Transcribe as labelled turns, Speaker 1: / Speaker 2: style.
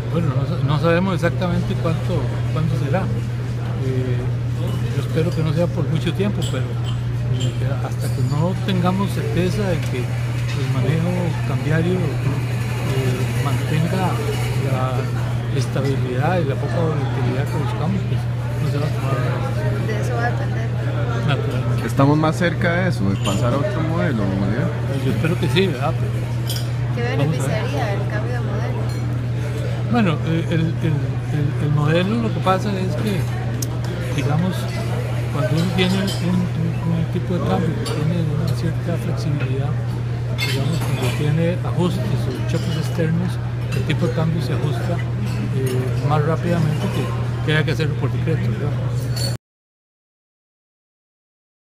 Speaker 1: Bueno, no sabemos exactamente cuánto será. Yo espero que no sea por mucho tiempo, pero hasta que no tengamos certeza de que el manejo cambiario mantenga la estabilidad y la poca volatilidad que buscamos, pues no se va a tomar una decisión.
Speaker 2: De eso va a depender.
Speaker 1: Naturalmente.
Speaker 3: Estamos más cerca de eso, de pasar a otro modelo, Bolívar.
Speaker 1: Yo espero que sí, ¿verdad? Pero
Speaker 2: ¿Qué beneficiaría el cambio de modelo?
Speaker 1: bueno, el modelo lo que pasa es que, digamos, cuando uno tiene un tipo de cambio que tiene una cierta flexibilidad, digamos, cuando tiene ajustes o choques externos, el tipo de cambio se ajusta más rápidamente que haya que hacerlo por decreto, ¿verdad?